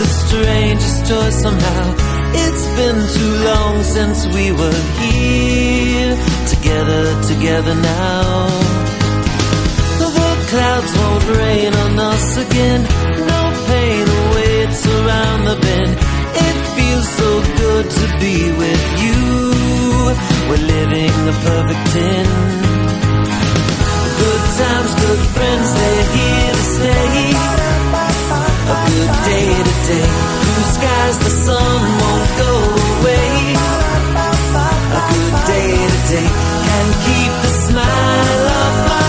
strangest joy somehow. It's been too long since we were here, together now. The clouds won't rain on us again, no pain awaits around the bend. It feels so good to be with you, we're living a perfect 10. Good times, good friends, they're here to stay. A good day today, blue skies, the sun won't go away. A good day today, can keep the smile off my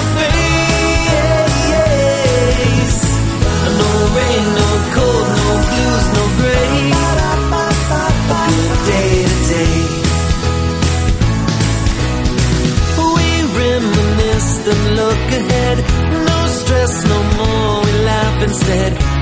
face. No rain, no cold, no blues, no gray. A good day today. We reminisce and look ahead. No stress no more, we laugh instead.